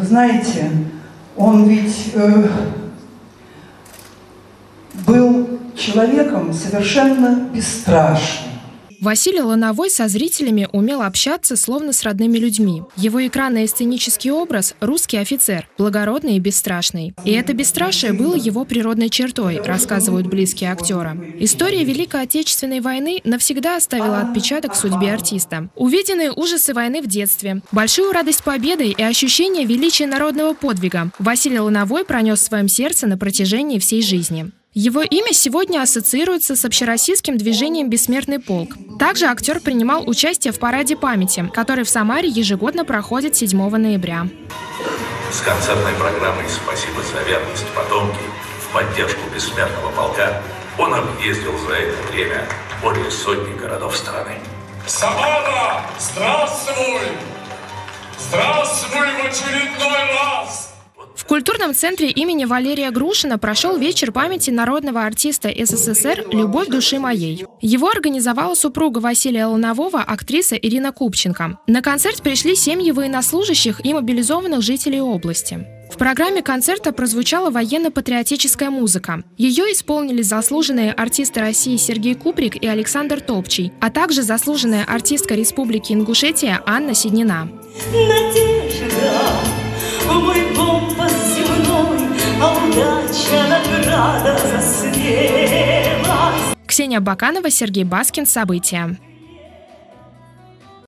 Вы знаете, он ведь был человеком совершенно бесстрашным. Василий Лановой со зрителями умел общаться словно с родными людьми. Его экранный и сценический образ – русский офицер, благородный и бесстрашный. И это бесстрашие было его природной чертой, рассказывают близкие актера. История Великой Отечественной войны навсегда оставила отпечаток в судьбе артиста. Увиденные ужасы войны в детстве, большую радость победы и ощущение величия народного подвига Василий Лановой пронес в своем сердце на протяжении всей жизни. Его имя сегодня ассоциируется с общероссийским движением «Бессмертный полк». Также актер принимал участие в параде памяти, который в Самаре ежегодно проходит 7 ноября. С концертной программой «Спасибо за верность, потомки» в поддержку «Бессмертного полка» он объездил за это время более сотни городов страны. Самара, здравствуй! Здравствуй в очередной раз! В культурном центре имени Валерия Грушина прошел вечер памяти народного артиста СССР «Любовь души моей». Его организовала супруга Василия Ланового, актриса Ирина Купченко. На концерт пришли семьи военнослужащих и мобилизованных жителей области. В программе концерта прозвучала военно-патриотическая музыка. Ее исполнили заслуженные артисты России Сергей Куприк и Александр Топчий, а также заслуженная артистка Республики Ингушетия Анна Седнина. Мой компас земной, а удача награда засвела. Ксения Баканова, Сергей Баскин. События.